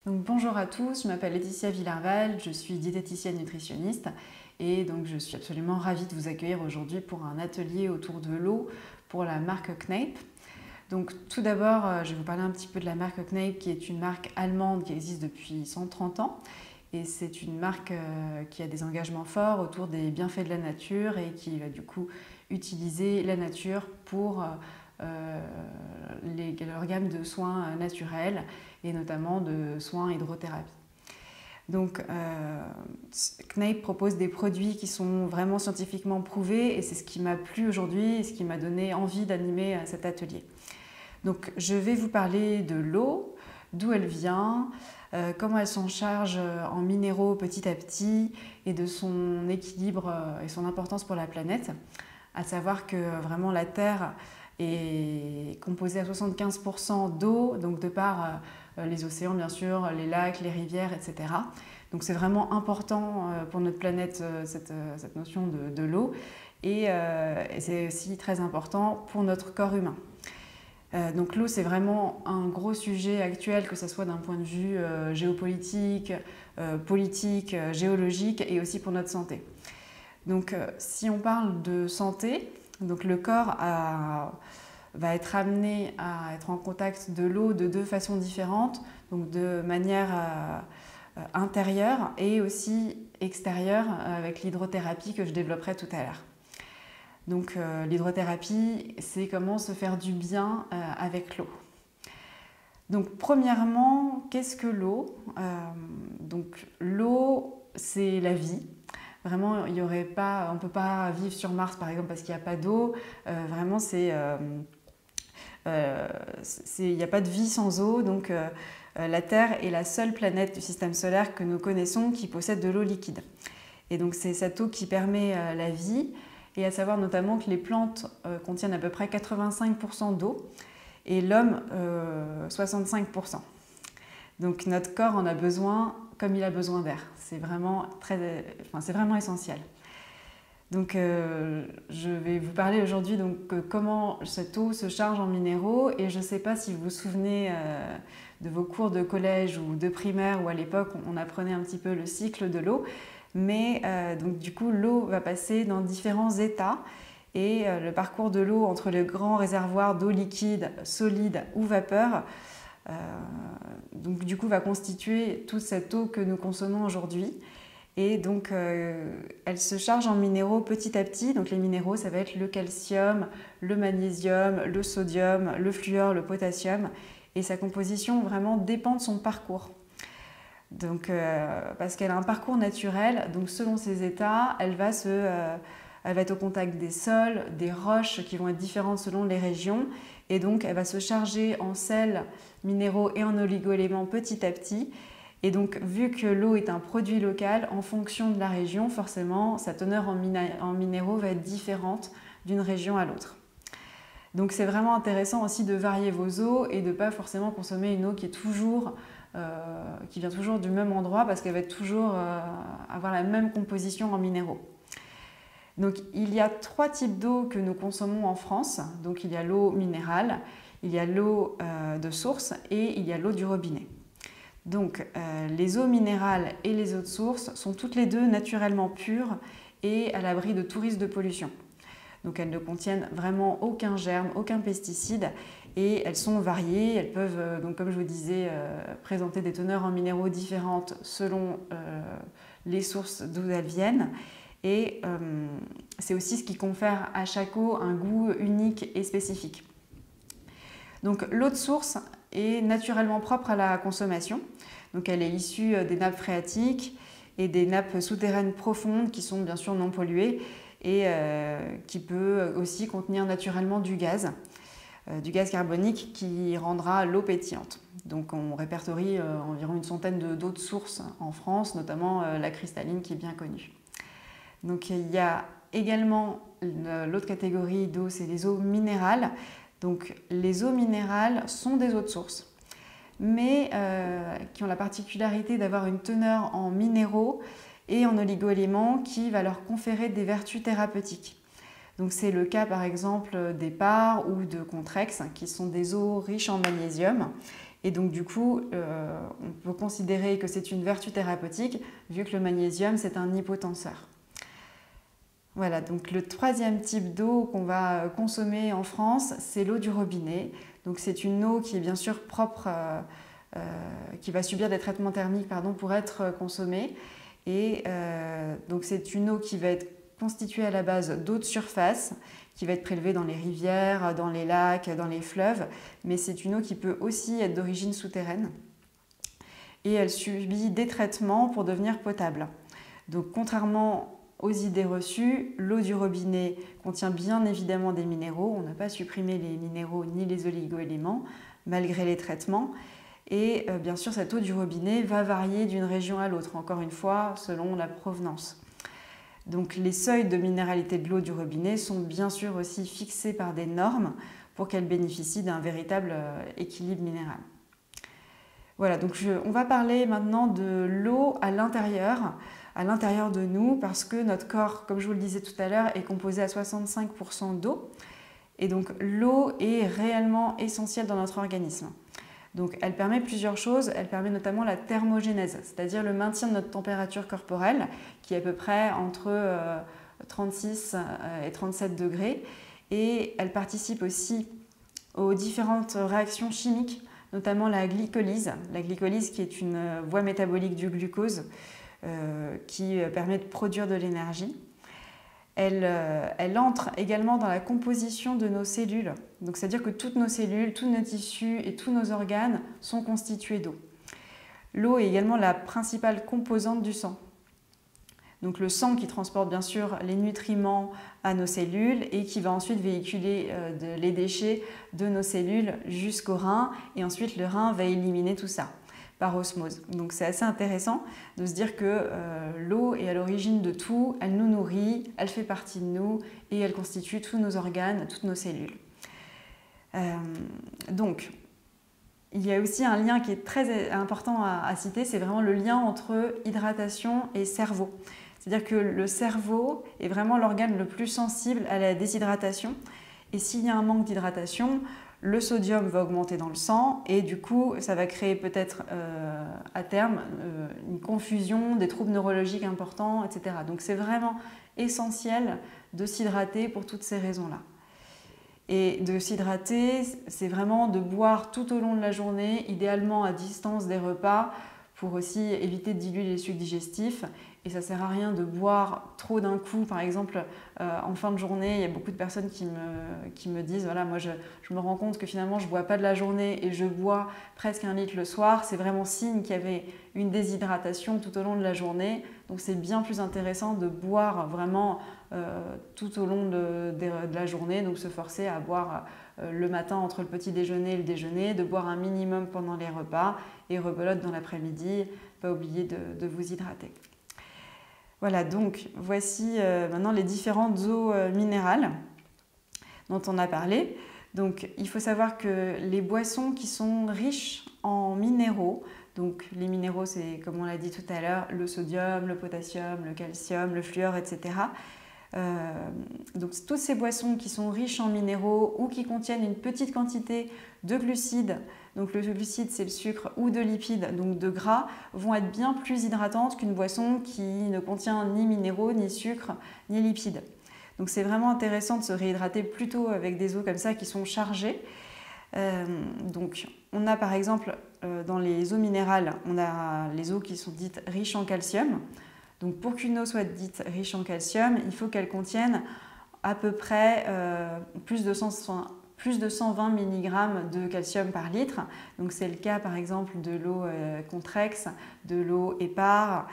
Donc, bonjour à tous, je m'appelle Laetitia Villarval, je suis diététicienne nutritionniste et donc je suis absolument ravie de vous accueillir aujourd'hui pour un atelier autour de l'eau pour la marque Kneip. Donc tout d'abord, je vais vous parler un petit peu de la marque Kneip qui est une marque allemande qui existe depuis 130 ans et c'est une marque qui a des engagements forts autour des bienfaits de la nature et qui va du coup utiliser la nature pour leur gamme de soins naturels et notamment de soins hydrothérapie. Donc, Kneip propose des produits qui sont vraiment scientifiquement prouvés et c'est ce qui m'a plu aujourd'hui et ce qui m'a donné envie d'animer cet atelier. Donc, je vais vous parler de l'eau, d'où elle vient, comment elle s'en charge en minéraux petit à petit et de son équilibre et son importance pour la planète. À savoir que vraiment la Terre est composée à 75% d'eau, donc de par les océans bien sûr, les lacs, les rivières, etc. Donc c'est vraiment important pour notre planète cette notion de l'eau et c'est aussi très important pour notre corps humain. Donc l'eau c'est vraiment un gros sujet actuel, que ce soit d'un point de vue géopolitique, politique, géologique et aussi pour notre santé. Donc si on parle de santé, donc le corps va être amené à être en contact de l'eau de deux façons différentes, donc de manière intérieure et aussi extérieure avec l'hydrothérapie que je développerai tout à l'heure. Donc l'hydrothérapie, c'est comment se faire du bien avec l'eau. Donc premièrement, qu'est-ce que l'eau? Donc l'eau, c'est la vie. Vraiment, il y aurait pas, on ne peut pas vivre sur Mars par exemple parce qu'il n'y a pas d'eau. Vraiment, il n'y a pas de vie sans eau. Donc la Terre est la seule planète du système solaire que nous connaissons qui possède de l'eau liquide. Et donc c'est cette eau qui permet la vie. Et à savoir notamment que les plantes contiennent à peu près 85% d'eau et l'homme 65%. Donc notre corps en a besoin comme il a besoin d'air. C'est vraiment essentiel. Donc je vais vous parler aujourd'hui comment cette eau se charge en minéraux et je ne sais pas si vous vous souvenez de vos cours de collège ou de primaire où à l'époque on apprenait un petit peu le cycle de l'eau, mais donc du coup l'eau va passer dans différents états et le parcours de l'eau entre le grand réservoir d'eau liquide, solide ou vapeur donc du coup va constituer toute cette eau que nous consommons aujourd'hui. Et donc elle se charge en minéraux petit à petit. Donc les minéraux, ça va être le calcium, le magnésium, le sodium, le fluor, le potassium. Et sa composition vraiment dépend de son parcours. Donc parce qu'elle a un parcours naturel, donc selon ses états, elle va être au contact des sols, des roches qui vont être différentes selon les régions. Et donc elle va se charger en sels, minéraux et en oligo-éléments petit à petit. Et donc, vu que l'eau est un produit local, en fonction de la région, forcément, sa teneur en minéraux va être différente d'une région à l'autre. Donc, c'est vraiment intéressant aussi de varier vos eaux et de ne pas forcément consommer une eau qui vient toujours du même endroit parce qu'elle va toujours avoir la même composition en minéraux. Donc, il y a 3 types d'eau que nous consommons en France. Donc, il y a l'eau minérale, il y a l'eau de source et il y a l'eau du robinet. Donc les eaux minérales et les eaux de source sont toutes les deux naturellement pures et à l'abri de tout risque de pollution. Donc elles ne contiennent vraiment aucun germe, aucun pesticide et elles sont variées. Elles peuvent, donc, comme je vous disais, présenter des teneurs en minéraux différentes selon les sources d'où elles viennent. Et c'est aussi ce qui confère à chaque eau un goût unique et spécifique. Donc l'eau de source est naturellement propre à la consommation. Donc elle est issue des nappes phréatiques et des nappes souterraines profondes qui sont bien sûr non polluées et qui peut aussi contenir naturellement du gaz carbonique qui rendra l'eau pétillante. Donc on répertorie environ une centaine d'eaux de source en France, notamment la cristalline qui est bien connue. Donc il y a également l'autre catégorie d'eau, c'est les eaux minérales. Donc les eaux minérales sont des eaux de source, mais qui ont la particularité d'avoir une teneur en minéraux et en oligo-éléments qui va leur conférer des vertus thérapeutiques. Donc c'est le cas par exemple des PAR ou de Contrex qui sont des eaux riches en magnésium Et donc du coup, on peut considérer que c'est une vertu thérapeutique vu que le magnésium, c'est un hypotenseur. Voilà, donc le troisième type d'eau qu'on va consommer en France, c'est l'eau du robinet. Donc c'est une eau qui est bien sûr propre, qui va subir des traitements thermiques pour être consommée. Et donc c'est une eau qui va être constituée à la base d'eau de surface, qui va être prélevée dans les rivières, dans les lacs, dans les fleuves, mais c'est une eau qui peut aussi être d'origine souterraine. Et elle subit des traitements pour devenir potable. Donc contrairement aux idées reçues, l'eau du robinet contient bien évidemment des minéraux. On n'a pas supprimé les minéraux ni les oligo-éléments, malgré les traitements. Et bien sûr, cette eau du robinet va varier d'une région à l'autre, encore une fois, selon la provenance. Donc les seuils de minéralité de l'eau du robinet sont bien sûr aussi fixés par des normes pour qu'elle bénéficie d'un véritable équilibre minéral. Voilà, donc on va parler maintenant de l'eau à l'intérieur de nous, parce que notre corps, comme je vous le disais tout à l'heure, est composé à 65% d'eau. Et donc l'eau est réellement essentielle dans notre organisme. Donc elle permet plusieurs choses, elle permet notamment la thermogénèse, c'est-à-dire le maintien de notre température corporelle, qui est à peu près entre 36 et 37 degrés. Et elle participe aussi aux différentes réactions chimiques, notamment la glycolyse qui est une voie métabolique du glucose qui permet de produire de l'énergie. Elle entre également dans la composition de nos cellules. Donc, c'est-à-dire que toutes nos cellules, tous nos tissus et tous nos organes sont constitués d'eau. L'eau est également la principale composante du sang. Donc le sang qui transporte bien sûr les nutriments à nos cellules et qui va ensuite véhiculer les déchets de nos cellules jusqu'au rein, et ensuite le rein va éliminer tout ça par osmose. Donc c'est assez intéressant de se dire que l'eau est à l'origine de tout, elle nous nourrit, elle fait partie de nous et elle constitue tous nos organes, toutes nos cellules. Donc il y a aussi un lien qui est très important à citer, c'est vraiment le lien entre hydratation et cerveau. C'est-à-dire que le cerveau est vraiment l'organe le plus sensible à la déshydratation, et s'il y a un manque d'hydratation, le sodium va augmenter dans le sang et du coup ça va créer peut-être à terme une confusion, des troubles neurologiques importants, etc. Donc c'est vraiment essentiel de s'hydrater pour toutes ces raisons-là. Et de s'hydrater, c'est vraiment de boire tout au long de la journée, idéalement à distance des repas, pour aussi éviter de diluer les sucs digestifs. Et ça ne sert à rien de boire trop d'un coup. Par exemple, en fin de journée, il y a beaucoup de personnes qui me disent voilà, moi je me rends compte que finalement je ne bois pas de la journée et je bois presque 1 litre le soir. C'est vraiment signe qu'il y avait une déshydratation tout au long de la journée. Donc c'est bien plus intéressant de boire vraiment tout au long de la journée. Donc se forcer à boire le matin entre le petit déjeuner et le déjeuner, de boire un minimum pendant les repas et rebelote dans l'après-midi. Pas oublier de vous hydrater. Voilà, donc voici maintenant les différentes eaux minérales dont on a parlé. Donc il faut savoir que les boissons qui sont riches en minéraux, donc les minéraux c'est comme on l'a dit tout à l'heure, le sodium, le potassium, le calcium, le fluor, etc. Donc toutes ces boissons qui sont riches en minéraux ou qui contiennent une petite quantité de glucides, donc le glucide c'est le sucre, ou de lipides, donc de gras, vont être bien plus hydratantes qu'une boisson qui ne contient ni minéraux, ni sucre, ni lipides. Donc c'est vraiment intéressant de se réhydrater plutôt avec des eaux comme ça qui sont chargées. Donc on a par exemple dans les eaux minérales, on a les eaux qui sont dites riches en calcium. Donc pour qu'une eau soit dite riche en calcium, il faut qu'elle contienne à peu près plus de 120 mg de calcium par litre. Donc c'est le cas par exemple de l'eau Contrex, de l'eau Hépar,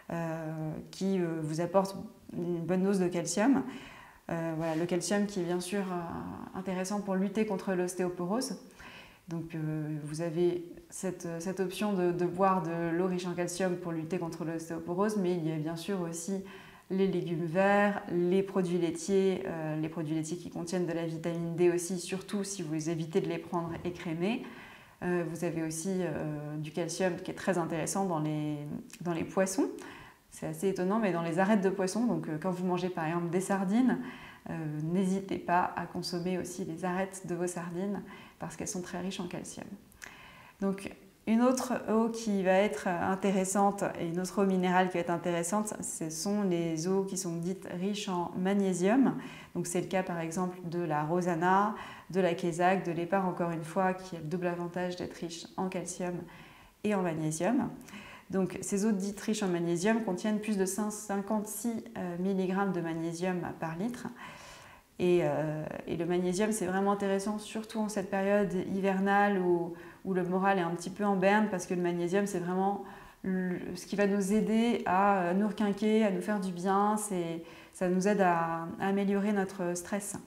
qui vous apporte une bonne dose de calcium. Voilà, le calcium qui est bien sûr intéressant pour lutter contre l'ostéoporose. Donc vous avez cette option de boire de l'eau riche en calcium pour lutter contre l'ostéoporose, mais il y a bien sûr aussi les légumes verts, les produits laitiers qui contiennent de la vitamine D aussi, surtout si vous évitez de les prendre écrémés. Vous avez aussi du calcium qui est très intéressant dans les poissons. C'est assez étonnant, mais dans les arêtes de poissons, donc quand vous mangez par exemple des sardines, n'hésitez pas à consommer aussi les arêtes de vos sardines parce qu'elles sont très riches en calcium. Donc une autre eau qui va être intéressante et une autre eau minérale qui va être intéressante, ce sont les eaux qui sont dites riches en magnésium. Donc c'est le cas par exemple de la Rosanna, de la Quesac, de l'Épar encore une fois, qui a le double avantage d'être riche en calcium et en magnésium. Donc ces eaux dites riches en magnésium contiennent plus de 56 mg de magnésium par litre. Et le magnésium, c'est vraiment intéressant, surtout en cette période hivernale où le moral est un petit peu en berne, parce que le magnésium, c'est vraiment ce qui va nous aider à nous requinquer, à nous faire du bien. Ça nous aide à améliorer notre stress.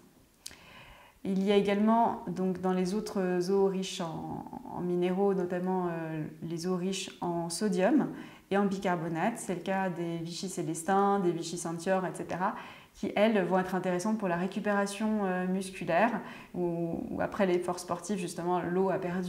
Il y a également, donc, dans les autres eaux riches en minéraux, notamment les eaux riches en sodium et en bicarbonate. C'est le cas des Vichy Célestin, des Vichy Centior, etc., qui, elles, vont être intéressantes pour la récupération musculaire, où après l'effort sportif, justement, le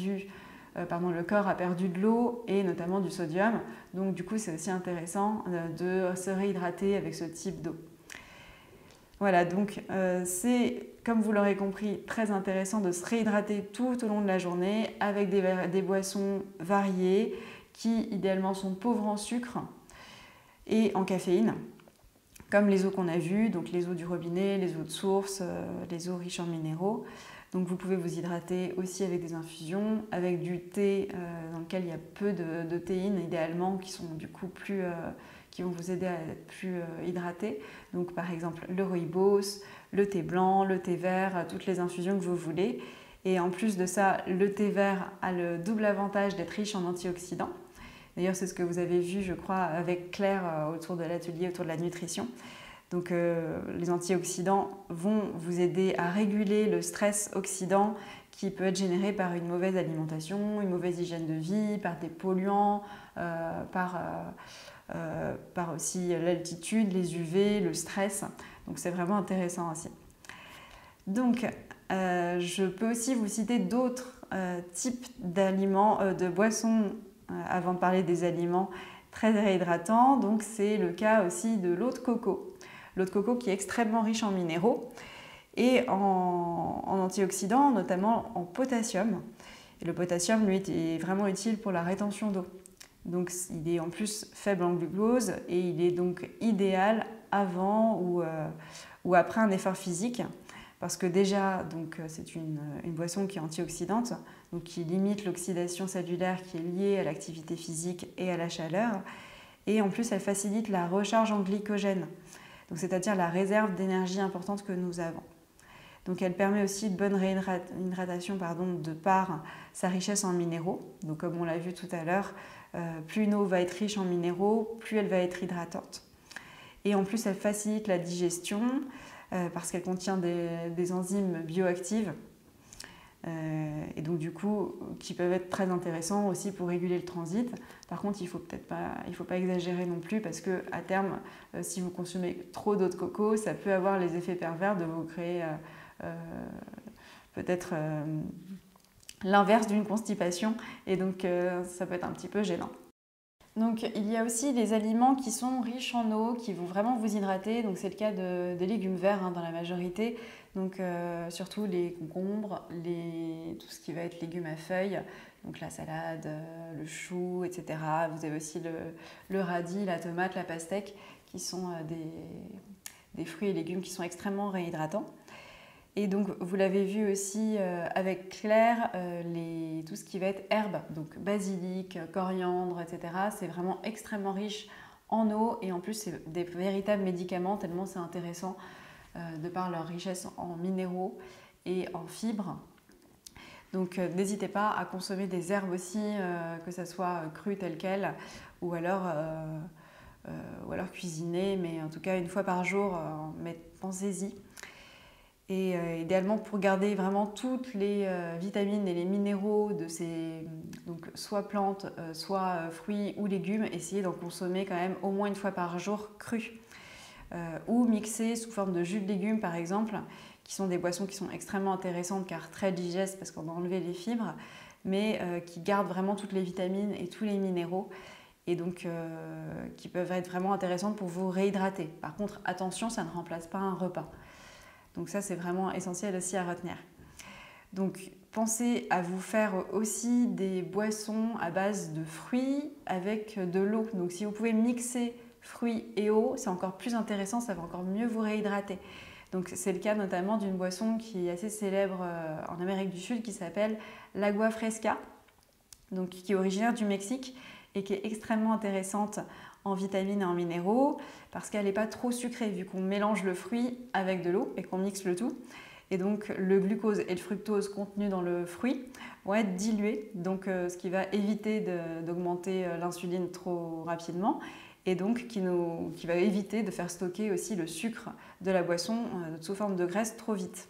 corps a perdu de l'eau et notamment du sodium. Donc, du coup, c'est aussi intéressant de se réhydrater avec ce type d'eau. Voilà, donc c'est, comme vous l'aurez compris, très intéressant de se réhydrater tout au long de la journée avec des boissons variées qui, idéalement, sont pauvres en sucre et en caféine, comme les eaux qu'on a vues, donc les eaux du robinet, les eaux de source, les eaux riches en minéraux. Donc vous pouvez vous hydrater aussi avec des infusions, avec du thé dans lequel il y a peu de théine, idéalement, qui sont du coup qui vont vous aider à être plus hydraté. Donc par exemple le rooibos, le thé blanc, le thé vert, toutes les infusions que vous voulez. Et en plus de ça, le thé vert a le double avantage d'être riche en antioxydants. D'ailleurs, c'est ce que vous avez vu, je crois, avec Claire autour de l'atelier, autour de la nutrition. Donc les antioxydants vont vous aider à réguler le stress oxydant qui peut être généré par une mauvaise alimentation, une mauvaise hygiène de vie, par des polluants, par aussi l'altitude, les UV, le stress. Donc c'est vraiment intéressant aussi. Donc je peux aussi vous citer d'autres types d'aliments, de boissons, avant de parler des aliments très réhydratants. Donc c'est le cas aussi de l'eau de coco. L'eau de coco qui est extrêmement riche en minéraux et en antioxydants, notamment en potassium. Et le potassium, lui, est vraiment utile pour la rétention d'eau. Donc il est en plus faible en glucose et il est donc idéal avant ou après un effort physique, parce que déjà c'est une boisson qui est antioxydante, donc qui limite l'oxydation cellulaire qui est liée à l'activité physique et à la chaleur, et en plus elle facilite la recharge en glycogène, donc c'est-à-dire la réserve d'énergie importante que nous avons. Donc elle permet aussi de bonne réhydratation de par sa richesse en minéraux. Donc comme on l'a vu tout à l'heure, plus une eau va être riche en minéraux, plus elle va être hydratante. Et en plus elle facilite la digestion parce qu'elle contient des enzymes bioactives et donc du coup qui peuvent être très intéressants aussi pour réguler le transit. Par contre il faut pas exagérer non plus, parce que à terme si vous consommez trop d'eau de coco, ça peut avoir les effets pervers de vous créer peut-être l'inverse d'une constipation, et donc ça peut être un petit peu gênant. Donc il y a aussi les aliments qui sont riches en eau, qui vont vraiment vous hydrater. Donc c'est le cas des légumes verts dans la majorité. Donc surtout les concombres, tout ce qui va être légumes à feuilles, donc la salade, le chou, etc. Vous avez aussi le radis, la tomate, la pastèque, qui sont des fruits et légumes qui sont extrêmement réhydratants. Et donc vous l'avez vu aussi avec Claire, tout ce qui va être herbes, donc basilic, coriandre, etc. C'est vraiment extrêmement riche en eau, et en plus c'est des véritables médicaments, tellement c'est intéressant de par leur richesse en minéraux et en fibres. Donc n'hésitez pas à consommer des herbes aussi, que ça soit crues telles quelles ou alors cuisinées, mais en tout cas une fois par jour, mais pensez-y. Et idéalement, pour garder vraiment toutes les vitamines et les minéraux de ces soit plantes, soit fruits ou légumes, essayez d'en consommer quand même au moins une fois par jour cru. Ou mixés sous forme de jus de légumes par exemple, qui sont des boissons qui sont extrêmement intéressantes car très digestes parce qu'on a enlevé les fibres, mais qui gardent vraiment toutes les vitamines et tous les minéraux, et donc qui peuvent être vraiment intéressantes pour vous réhydrater. Par contre, attention, ça ne remplace pas un repas. Donc ça, c'est vraiment essentiel aussi à retenir. Donc pensez à vous faire aussi des boissons à base de fruits avec de l'eau. Donc si vous pouvez mixer fruits et eau, c'est encore plus intéressant, ça va encore mieux vous réhydrater. Donc c'est le cas notamment d'une boisson qui est assez célèbre en Amérique du Sud qui s'appelle l'agua fresca, donc qui est originaire du Mexique et qui est extrêmement intéressante en vitamines et en minéraux parce qu'elle n'est pas trop sucrée vu qu'on mélange le fruit avec de l'eau et qu'on mixe le tout. Et donc le glucose et le fructose contenus dans le fruit vont être dilués, donc ce qui va éviter d'augmenter l'insuline trop rapidement et donc qui va éviter de faire stocker aussi le sucre de la boisson sous forme de graisse trop vite.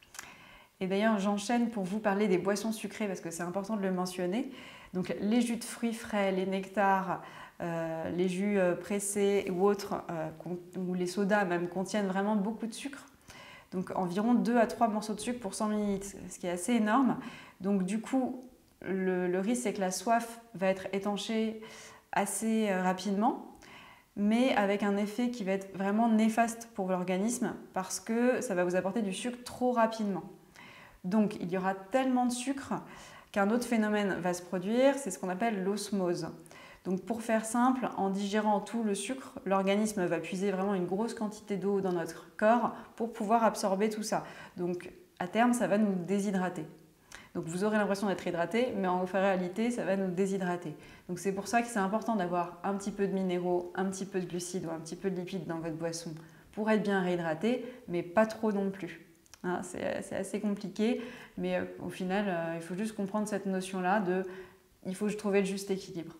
Et d'ailleurs, j'enchaîne pour vous parler des boissons sucrées parce que c'est important de le mentionner. Donc les jus de fruits frais, les nectars, les jus pressés ou autres, ou les sodas même, contiennent vraiment beaucoup de sucre. Donc environ 2 à 3 morceaux de sucre pour 100 ml, ce qui est assez énorme. Donc du coup, le risque c'est que la soif va être étanchée assez rapidement, mais avec un effet qui va être vraiment néfaste pour l'organisme parce que ça va vous apporter du sucre trop rapidement. Donc il y aura tellement de sucre qu'un autre phénomène va se produire, c'est ce qu'on appelle l'osmose. Donc pour faire simple, en digérant tout le sucre, l'organisme va puiser vraiment une grosse quantité d'eau dans notre corps pour pouvoir absorber tout ça. Donc à terme, ça va nous déshydrater. Donc vous aurez l'impression d'être hydraté, mais en réalité, ça va nous déshydrater. Donc c'est pour ça que c'est important d'avoir un petit peu de minéraux, un petit peu de glucides ou un petit peu de lipides dans votre boisson pour être bien réhydraté, mais pas trop non plus. Hein, c'est assez compliqué, mais au final, il faut juste comprendre cette notion-là il faut trouver le juste équilibre.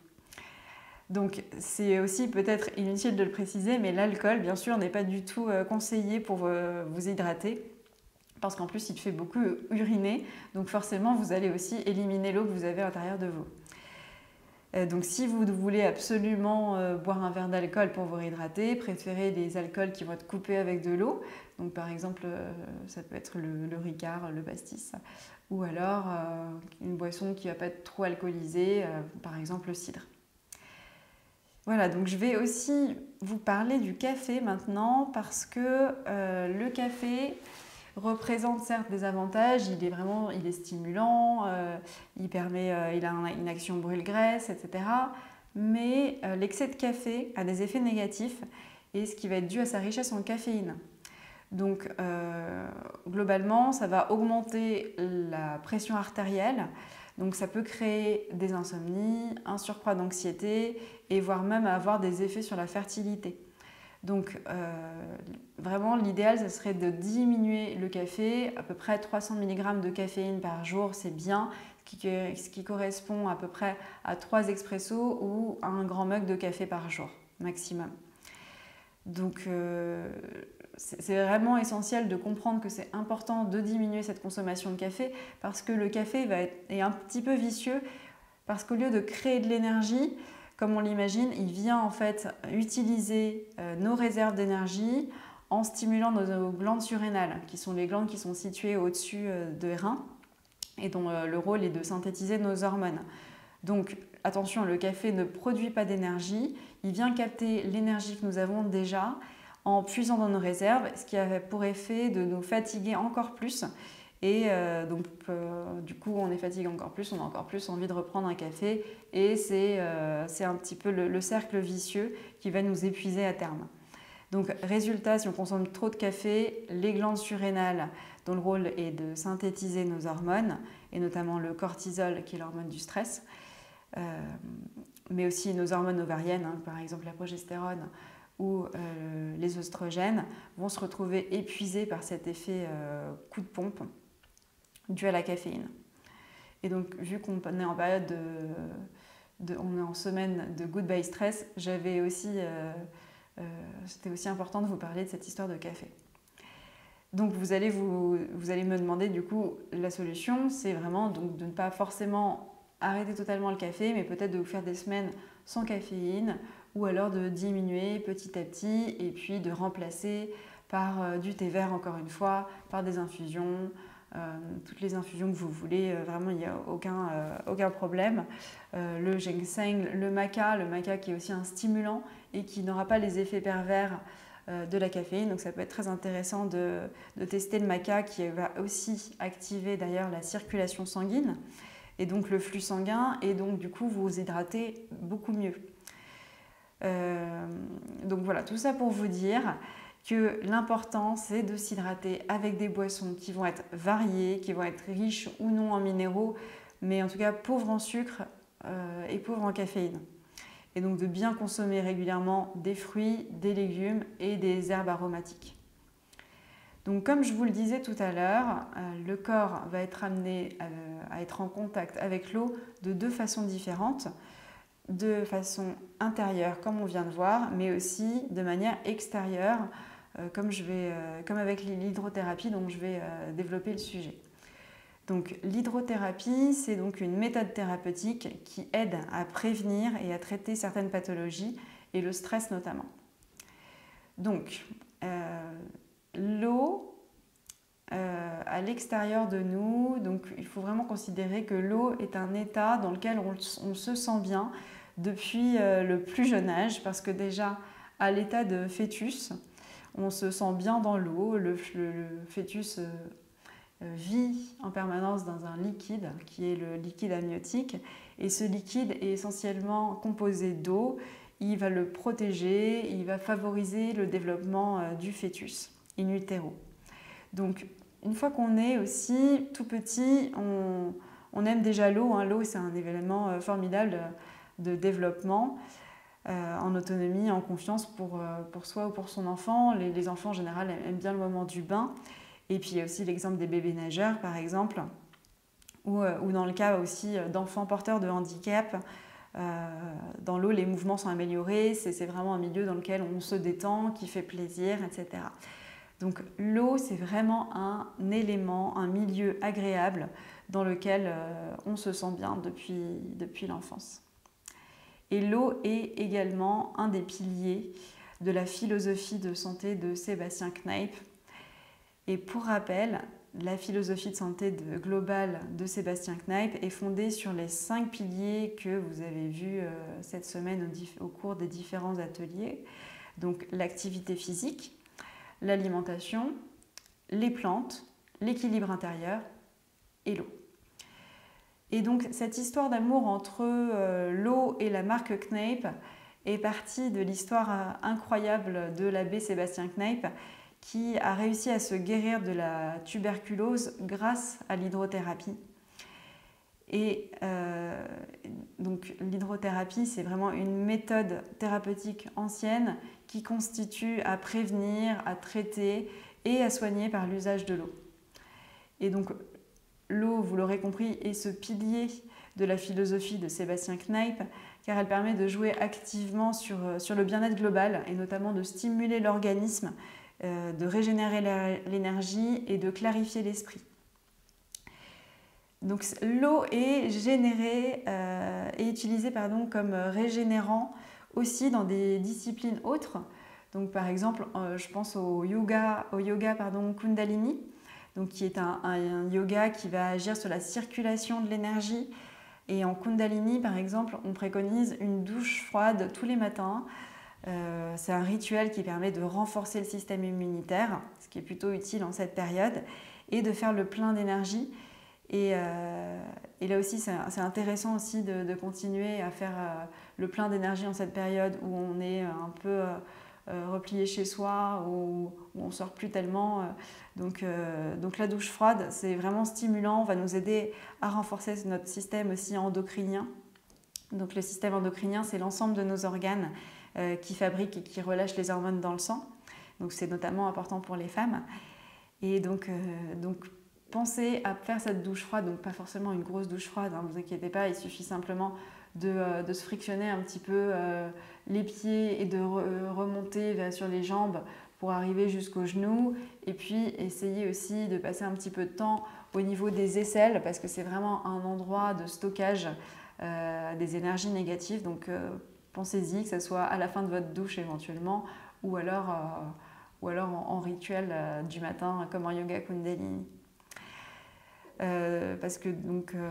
Donc c'est aussi peut-être inutile de le préciser, mais l'alcool, bien sûr, n'est pas du tout conseillé pour vous hydrater, parce qu'en plus, il fait beaucoup uriner, donc forcément, vous allez aussi éliminer l'eau que vous avez à l'intérieur de vous. Donc si vous voulez absolument boire un verre d'alcool pour vous réhydrater, préférez les alcools qui vont être coupés avec de l'eau. Donc par exemple, ça peut être le Ricard, le pastis, ou alors une boisson qui ne va pas être trop alcoolisée, par exemple le cidre. Voilà, donc je vais aussi vous parler du café maintenant parce que le café représente certes des avantages, il est stimulant, il a une action brûle-graisse, etc. Mais l'excès de café a des effets négatifs et ce qui va être dû à sa richesse en caféine. Donc globalement, ça va augmenter la pression artérielle. Donc ça peut créer des insomnies, un surcroît d'anxiété et voire même avoir des effets sur la fertilité. Donc vraiment l'idéal ce serait de diminuer le café, à peu près 300 mg de caféine par jour, c'est bien, ce qui correspond à peu près à 3 expressos ou à un grand mug de café par jour maximum. Donc c'est vraiment essentiel de comprendre que c'est important de diminuer cette consommation de café parce que le café est un petit peu vicieux parce qu'au lieu de créer de l'énergie, comme on l'imagine, il vient en fait utiliser nos réserves d'énergie en stimulant nos glandes surrénales, qui sont les glandes qui sont situées au-dessus des reins et dont le rôle est de synthétiser nos hormones. Donc attention, le café ne produit pas d'énergie, il vient capter l'énergie que nous avons déjà en puisant dans nos réserves, ce qui a pour effet de nous fatiguer encore plus. Et du coup, on est fatigué encore plus, on a encore plus envie de reprendre un café. Et c'est un petit peu le cercle vicieux qui va nous épuiser à terme. Donc résultat, si on consomme trop de café, les glandes surrénales, dont le rôle est de synthétiser nos hormones, et notamment le cortisol, qui est l'hormone du stress, mais aussi nos hormones ovariennes, par exemple la progestérone, ou les oestrogènes vont se retrouver épuisés par cet effet coup de pompe dû à la caféine. Et donc, vu qu'on est en période on est en semaine de Goodbye Stress, c'était aussi important de vous parler de cette histoire de café. Donc, vous allez me demander, du coup, la solution, c'est vraiment donc, de ne pas forcément arrêter totalement le café, mais peut-être de vous faire des semaines sans caféine, ou alors de diminuer petit à petit et puis de remplacer par du thé vert encore une fois, par des infusions, toutes les infusions que vous voulez, vraiment il n'y a aucun problème. Le ginseng, le maca qui est aussi un stimulant et qui n'aura pas les effets pervers de la caféine. Donc ça peut être très intéressant de tester le maca qui va aussi activer d'ailleurs la circulation sanguine et donc le flux sanguin et donc du coup vous hydratez beaucoup mieux. Donc voilà, tout ça pour vous dire que l'important c'est de s'hydrater avec des boissons qui vont être variées, qui vont être riches ou non en minéraux, mais en tout cas pauvres en sucre et pauvres en caféine. Et donc de bien consommer régulièrement des fruits, des légumes et des herbes aromatiques. Donc comme je vous le disais tout à l'heure, le corps va être amené à être en contact avec l'eau de deux façons différentes. De façon intérieure comme on vient de voir, mais aussi de manière extérieure comme avec l'hydrothérapie dont je vais développer le sujet. Donc l'hydrothérapie, c'est donc une méthode thérapeutique qui aide à prévenir et à traiter certaines pathologies et le stress notamment. Donc l'eau à l'extérieur de nous, donc il faut vraiment considérer que l'eau est un état dans lequel on se sent bien depuis le plus jeune âge, parce que déjà à l'état de fœtus, on se sent bien dans l'eau, le fœtus vit en permanence dans un liquide qui est le liquide amniotique et ce liquide est essentiellement composé d'eau, il va le protéger, il va favoriser le développement du fœtus in utero. Donc une fois qu'on est aussi tout petit, on aime déjà l'eau, hein. L'eau c'est un événement formidable de développement en autonomie, en confiance pour soi ou pour son enfant. Les enfants en général aiment bien le moment du bain. Et puis il y a aussi l'exemple des bébés nageurs par exemple, ou dans le cas aussi d'enfants porteurs de handicap, dans l'eau les mouvements sont améliorés, c'est vraiment un milieu dans lequel on se détend, qui fait plaisir, etc. Donc l'eau c'est vraiment un élément, un milieu agréable dans lequel on se sent bien depuis l'enfance. Et l'eau est également un des piliers de la philosophie de santé de Sébastien Kneipp. Et pour rappel, la philosophie de santé globale de Sébastien Kneipp est fondée sur les 5 piliers que vous avez vus cette semaine au cours des différents ateliers. Donc l'activité physique, l'alimentation, les plantes, l'équilibre intérieur et l'eau. Et donc cette histoire d'amour entre l'eau et la marque Kneipp est partie de l'histoire incroyable de l'abbé Sébastien Kneipp qui a réussi à se guérir de la tuberculose grâce à l'hydrothérapie. Et donc l'hydrothérapie, c'est vraiment une méthode thérapeutique ancienne qui constitue à prévenir, à traiter et à soigner par l'usage de l'eau. Et donc l'eau, vous l'aurez compris, est ce pilier de la philosophie de Sébastien Kneipp, car elle permet de jouer activement sur le bien-être global et notamment de stimuler l'organisme, de régénérer l'énergie et de clarifier l'esprit. Donc l'eau est générée et utilisée comme régénérant aussi dans des disciplines autres. Donc par exemple, je pense au yoga Kundalini, donc qui est un yoga qui va agir sur la circulation de l'énergie. Et en Kundalini, par exemple, on préconise une douche froide tous les matins. C'est un rituel qui permet de renforcer le système immunitaire, ce qui est plutôt utile en cette période, et de faire le plein d'énergie. Et là aussi, c'est intéressant aussi de continuer à faire le plein d'énergie en cette période où on est un peu replié chez soi, où on ne sort plus tellement. Donc la douche froide, c'est vraiment stimulant, va nous aider à renforcer notre système aussi endocrinien. Donc le système endocrinien, c'est l'ensemble de nos organes qui fabriquent et qui relâchent les hormones dans le sang. Donc c'est notamment important pour les femmes. Et donc pensez à faire cette douche froide, donc pas forcément une grosse douche froide, ne vous inquiétez pas, il suffit simplement de se frictionner un petit peu les pieds et de remonter sur les jambes pour arriver jusqu'aux genoux. Et puis essayez aussi de passer un petit peu de temps au niveau des aisselles parce que c'est vraiment un endroit de stockage des énergies négatives. Donc pensez-y, que ce soit à la fin de votre douche éventuellement ou alors en rituel du matin comme en yoga Kundalini. Parce que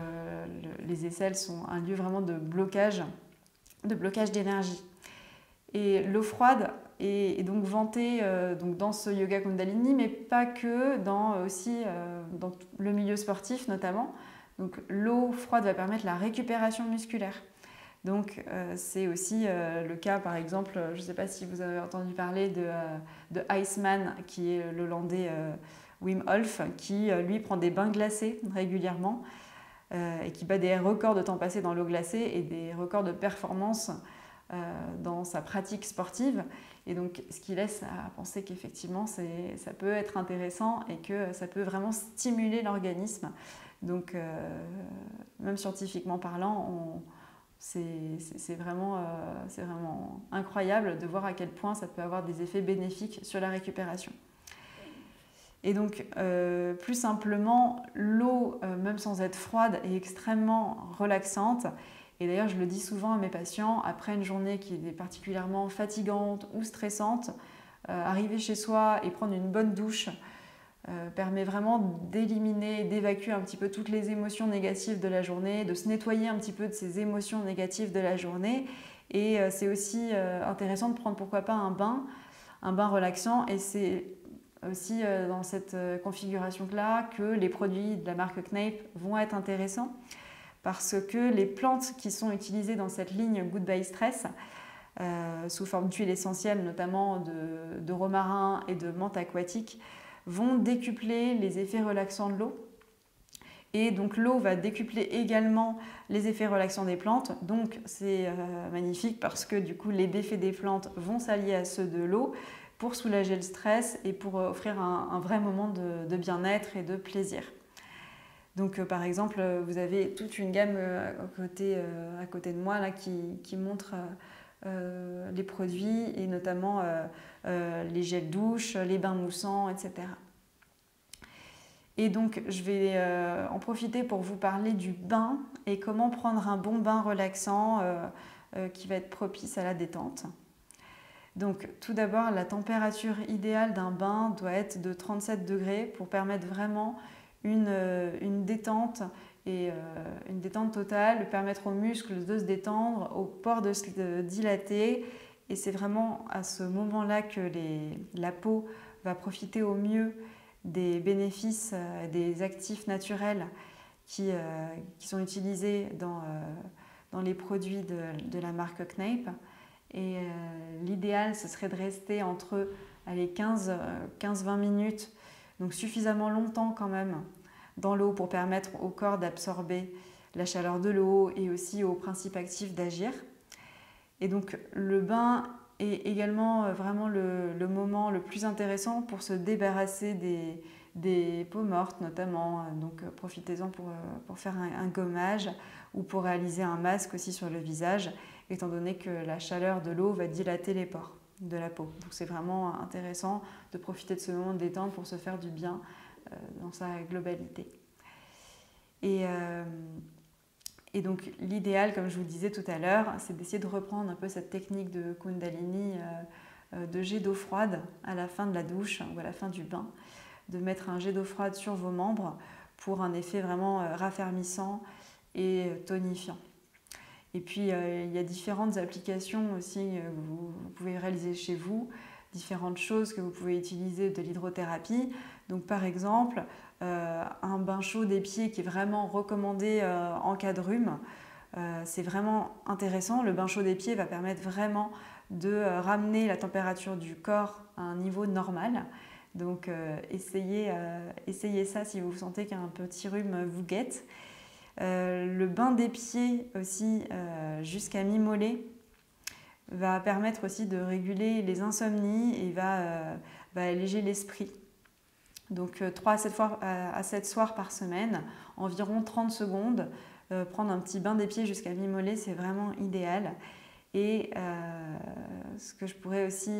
les aisselles sont un lieu vraiment de blocage d'énergie. Et l'eau froide est donc vantée donc dans ce yoga Kundalini, mais pas que, aussi dans le milieu sportif notamment. Donc l'eau froide va permettre la récupération musculaire. Donc c'est aussi le cas, par exemple, je ne sais pas si vous avez entendu parler de Iceman, qui est l'Hollandais Wim Hof, qui lui prend des bains glacés régulièrement et qui bat des records de temps passé dans l'eau glacée et des records de performance dans sa pratique sportive. Et donc ce qui laisse à penser qu'effectivement ça peut être intéressant et que ça peut vraiment stimuler l'organisme. Donc même scientifiquement parlant, c'est vraiment incroyable de voir à quel point ça peut avoir des effets bénéfiques sur la récupération. Et donc, plus simplement, l'eau, même sans être froide, est extrêmement relaxante. Et d'ailleurs, je le dis souvent à mes patients, après une journée qui est particulièrement fatigante ou stressante, arriver chez soi et prendre une bonne douche permet vraiment d'éliminer, d'évacuer un petit peu toutes les émotions négatives de la journée, de se nettoyer un petit peu de ces émotions négatives de la journée. Et c'est aussi intéressant de prendre pourquoi pas un bain relaxant. Et c'est aussi dans cette configuration-là que les produits de la marque Kneip vont être intéressants parce que les plantes qui sont utilisées dans cette ligne Goodbye Stress, sous forme d'huile essentielle, notamment de romarin et de menthe aquatique, vont décupler les effets relaxants de l'eau. Et donc l'eau va décupler également les effets relaxants des plantes. Donc c'est magnifique parce que du coup les bienfaits des plantes vont s'allier à ceux de l'eau pour soulager le stress et pour offrir un vrai moment de bien-être et de plaisir. Donc par exemple, vous avez toute une gamme à côté de moi là, qui montre les produits et notamment les gels douche, les bains moussants, etc. Et donc je vais en profiter pour vous parler du bain et comment prendre un bon bain relaxant qui va être propice à la détente. Donc tout d'abord, la température idéale d'un bain doit être de 37 degrés pour permettre vraiment une détente et une détente totale, permettre aux muscles de se détendre, aux pores de se dilater. Et c'est vraiment à ce moment-là que la peau va profiter au mieux des bénéfices, des actifs naturels qui sont utilisés dans les produits de la marque Kneip. Et l'idéal, ce serait de rester entre 15-20 minutes, donc suffisamment longtemps quand même, dans l'eau pour permettre au corps d'absorber la chaleur de l'eau et aussi aux principes actifs d'agir. Et donc le bain est également vraiment le moment le plus intéressant pour se débarrasser des peaux mortes notamment. Donc profitez-en pour faire un gommage ou pour réaliser un masque aussi sur le visage, étant donné que la chaleur de l'eau va dilater les pores de la peau. Donc c'est vraiment intéressant de profiter de ce moment de détente pour se faire du bien dans sa globalité. Et donc l'idéal, comme je vous le disais tout à l'heure, c'est d'essayer de reprendre un peu cette technique de Kundalini, de jet d'eau froide à la fin de la douche ou à la fin du bain, de mettre un jet d'eau froide sur vos membres pour un effet vraiment raffermissant et tonifiant. Et puis il y a différentes applications aussi que vous pouvez réaliser chez vous, différentes choses que vous pouvez utiliser de l'hydrothérapie. Donc par exemple, un bain chaud des pieds qui est vraiment recommandé en cas de rhume. C'est vraiment intéressant. Le bain chaud des pieds va permettre vraiment de ramener la température du corps à un niveau normal. Donc essayez ça si vous sentez qu'un petit rhume vous guette. Le bain des pieds aussi jusqu'à mi-mollet va permettre aussi de réguler les insomnies et va alléger l'esprit. Donc 3 à 7 soirs par semaine, environ 30 secondes. Prendre un petit bain des pieds jusqu'à mi-mollet, c'est vraiment idéal. Et ce que je pourrais aussi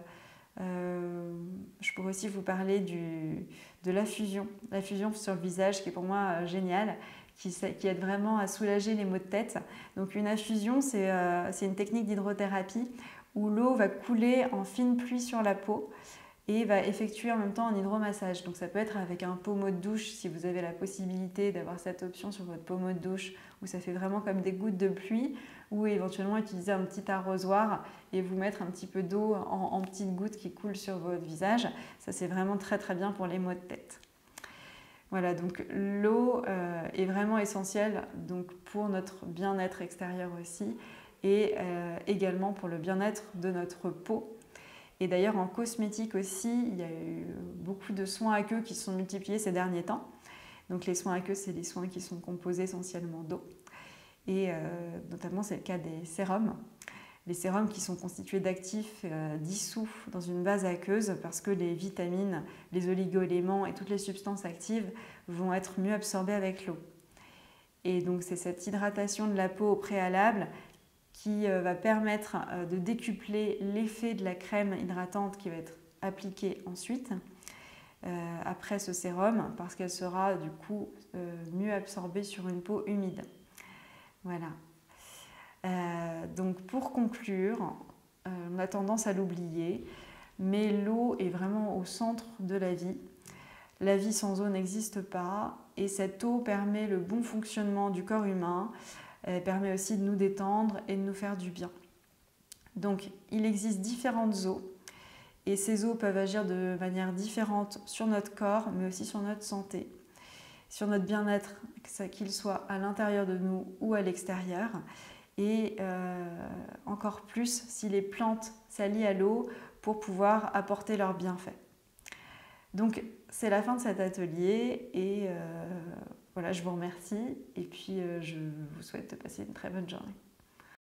vous parler de l'infusion sur le visage qui est pour moi géniale, qui aide vraiment à soulager les maux de tête. Donc une infusion, c'est une technique d'hydrothérapie où l'eau va couler en fine pluie sur la peau et va effectuer en même temps un hydromassage. Donc ça peut être avec un pommeau de douche si vous avez la possibilité d'avoir cette option sur votre pommeau de douche où ça fait vraiment comme des gouttes de pluie, ou éventuellement utiliser un petit arrosoir et vous mettre un petit peu d'eau en petites gouttes qui coulent sur votre visage. Ça c'est vraiment très très bien pour les maux de tête. Voilà, donc l'eau est vraiment essentielle donc, pour notre bien-être extérieur aussi et également pour le bien-être de notre peau. Et d'ailleurs en cosmétique aussi, il y a eu beaucoup de soins à queue qui se sont multipliés ces derniers temps. Donc les soins à queue, c'est des soins qui sont composés essentiellement d'eau. Et notamment c'est le cas des sérums. Les sérums qui sont constitués d'actifs dissous dans une base aqueuse parce que les vitamines, les oligo-éléments et toutes les substances actives vont être mieux absorbées avec l'eau. Et donc c'est cette hydratation de la peau au préalable qui va permettre de décupler l'effet de la crème hydratante qui va être appliquée ensuite après ce sérum parce qu'elle sera du coup mieux absorbée sur une peau humide. Voilà. Donc pour conclure, on a tendance à l'oublier, mais l'eau est vraiment au centre de la vie. La vie sans eau n'existe pas et cette eau permet le bon fonctionnement du corps humain, elle permet aussi de nous détendre et de nous faire du bien. Donc il existe différentes eaux et ces eaux peuvent agir de manière différente sur notre corps mais aussi sur notre santé, sur notre bien-être, qu'il soit à l'intérieur de nous ou à l'extérieur. Et encore plus si les plantes s'allient à l'eau pour pouvoir apporter leurs bienfaits. Donc c'est la fin de cet atelier et voilà, je vous remercie et puis je vous souhaite de passer une très bonne journée.